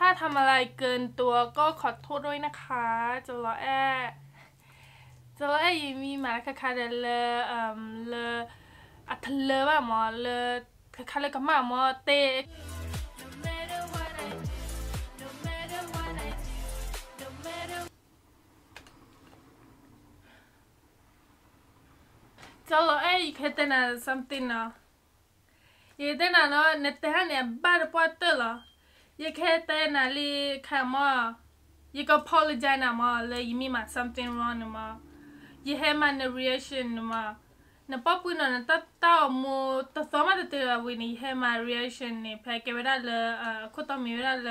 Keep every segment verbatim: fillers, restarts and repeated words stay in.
ถ้าทำอะไรเกินตัวก็ขอโทษด้วยนะคะจะรอแอจะรอแอยังมีมาค่ะค่ะเลเอ่อเลอัทเลว่าหมอเลค่ะค่ะเลก็มาหมอเตจะรอแออีกแค่แต่น่ะ something นะยี่แต่น่ะเนาะเนตฮะเนี่ยบ้าปวดเตอร์ยี่แค่แต่น่ะลีค่ะหมอยี่ก็ apologize นะหมอเลยยี่มีมา something wrong นะหมอยี่ให้มัน reaction นะหมอนะป๊อปปุ้นนะตัดต่อมูตัดสมาตัดเตอร์วินี่ให้มา reaction เนี่ยเพราะแกเวลาเลยเอ่อคุตมีเวลาเลย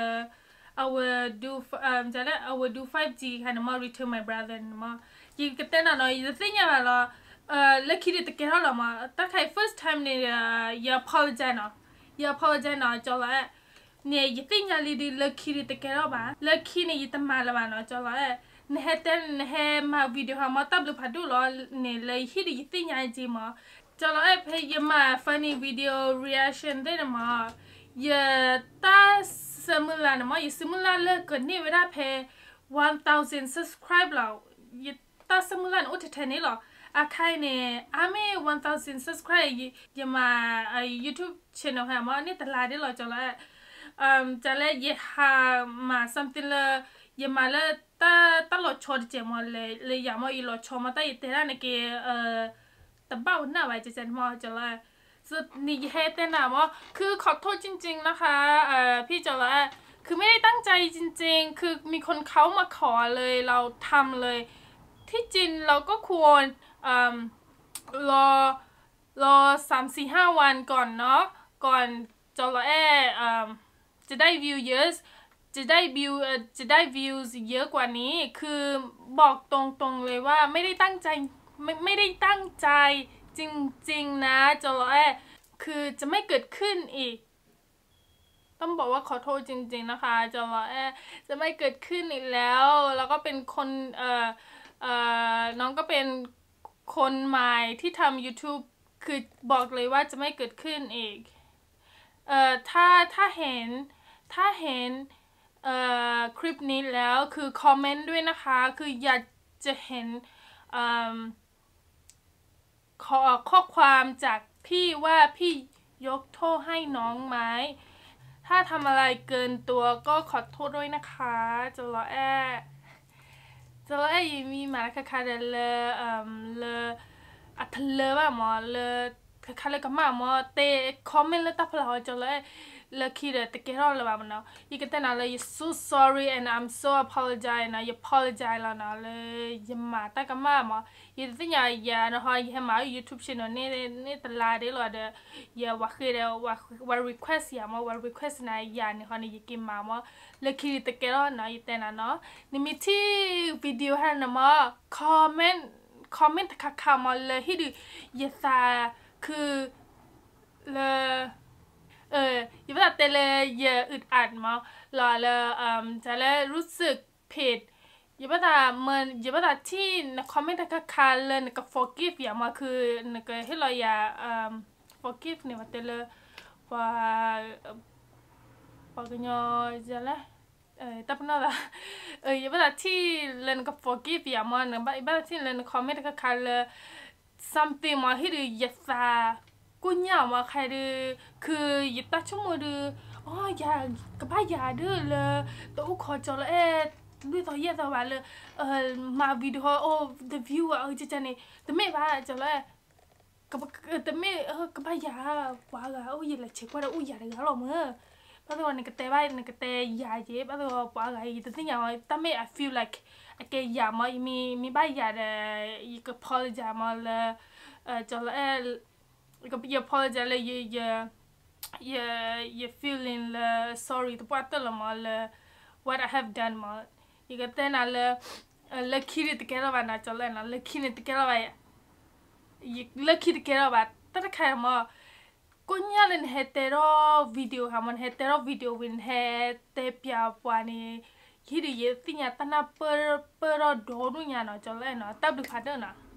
I will do um จะได้ I will do five G ค่ะนะหมอ return my brother นะหมอยี่ก็แต่น่ะเนาะยี่จะสิ่งอย่างละเอ่อเล็กคิดตะเกียร์ละหมอตั้งแต่ first time เนี่ยยี่ apologize เนาะยี่ apologize เนาะจะละเนี่ยยี่สิ่งอย่างลีดีเล็กคิดตะเกียร์บ้างเล็กคิดเนี่ยยี่ตั้งมาละบ้างเนาะจะละเนี่ยเต้นเนี่ยมาวิดีโอมาตับลูกพัดดูล้อเนี่ยเลยฮิตยี่สิ่งอย่างจริงมั้งจะละเพย์ยี่มา funny video reaction ได้นะมั้งยี่ตาสมุลานะมั้งยี่สมุลาเลิกกันนี่เวลาเพย์ one thousand subscribe แล้วยี่ตาสมุลาโอ้เท่ๆนี่หรออาใครเนี่ยอาไม่ one thousand subscribe ยี่มาไอ YouTube channel ฮะมั้งนี่ตลาดได้หรอจะละอืมจะละยี่หามา something เลยยี่มาเลยตาตลอดชดเจมาเลยเลยอย่างว่าอีหลอดชมาตาอีเตระเนี่ยเกเอ่อตะเบ้าหน้าไว้จะเจนมาจะละสุดนี่เฮเต้นนะว่าคือขอโทษจริงๆนะคะเอ่อพี่จะละคือไม่ได้ตั้งใจจริงๆคือมีคนเขามาขอเลยเราทำเลยที่จริงเราก็ควรอืมรอรอสามสี่ห้าวันก่อนเนาะก่อนจะละเออจะได้วิวเยอะจะได้วิวจะได้วิวเยอะกว่านี้คือบอกตรงๆเลยว่าไม่ได้ตั้งใจไม่ไม่ได้ตั้งใจจริงๆนะจะรอแอคือจะไม่เกิดขึ้นอีกต้องบอกว่าขอโทษจริงๆนะคะจะรอแอจะไม่เกิดขึ้นอีกแล้วแล้วก็เป็นคนเอ่อเอ่อน้องก็เป็นคนใหม่ที่ทำ YouTube คือบอกเลยว่าจะไม่เกิดขึ้นอีกเอ่อถ้าถ้าเห็นถ้าเห็นเอ่อคลิปนี้แล้วคือคอมเมนต์ด้วยนะคะคืออยากจะเห็นข้อข้อความจากพี่ว่าพี่ยกโทษให้น้องไหมถ้าทำอะไรเกินตัวก็ขอโทษด้วยนะคะจะรอแอจะรอแอยังมีมาค่ะค่ะเลเอ่อเลอัทเลว่าหมอเลค่ะค่ะเลก็มาหมอเตคอมเมนต์เลยตับเราจะรอLucky that the girl all about now. You can tell now you're so sorry and I'm so apologize now. You apologize now. You mata kama. You think ya ya no how you have my YouTube channel. Ne ne the lad lo the ya what what what request ya ma what request na ya ne honey you give mama. Lucky the girl now you tell now. Ni miti video ha na ma comment comment ค่ะค่ะมาเลยที่ดูยาซาคือเลยเอออย่าว่าแต่เลยอย่าอึดอัดมั้งหล่อเลยอืมจะเลยรู้สึกผิดอย่าว่าแต่เหมือนอย่าว่าแต่ที่ในคอมเมนต์ตะคาเลยในกับ forgive อย่างมาคือในกับให้เราอย่าอืม forgive เนี่ยว่าแต่เลยว่าปากเนาะจะเลยเออแต่พนันละเอออย่าว่าแต่ที่เล่นกับ forgive อย่างมาเนี่ยอย่าว่าแต่ที่เล่นในคอมเมนต์ตะคาเลย something มาให้ดูยาซากูเนี่ยว่าใครดูคือยึดตาชั่วโมงดูอ๋ออย่ากระบ้าอย่าดูเลยตัวขอจอละเอ๊ะด้วยตัวเยอะตัวว่าเลยเออมาวิดีโอโอ้ the view อ่ะเออจะจะเนี่ยแต่ไม่ว่าจอละกระบ้าแต่ไม่เออกระบ้าอย่าว่าละโอ้ยละเช็คว่าโอ้ยอย่าเลยหรอมึงเพราะว่าในกระเตว่าในกระเตอย่าเจ็บเพราะว่าว่าไงแต่ที่อย่างแต่ไม่ I feel like ไอ้แกอย่ามามีมีบ้าอย่าเลยอีก apologize มาเลยเออจอละเอ๊ะก็อย่า apologize เลยอย่าอย่าอย่าอย่า feeling เลย sorry ตัวปัตตละมาเลย what I have done มาอีกแต่นั่นเลยเลิกคิดตะเกียร์ว่าน่าจะเลยนะเลิกคิดตะเกียร์ว่าอีกเลิกคิดตะเกียร์ว่าแต่ถ้าใครมาก็เนี่ยเล่นเฮเตโรวิดีโอค่ะมันเฮเตโรวิดีโอวินเฮเตปยาปวานี่คิดดูยี่สิเนี่ยตั้งแต่เปิดเปิดรอดูนู่นเนี่ยนะจะเลยนะแต่ดูพัดเดินนะ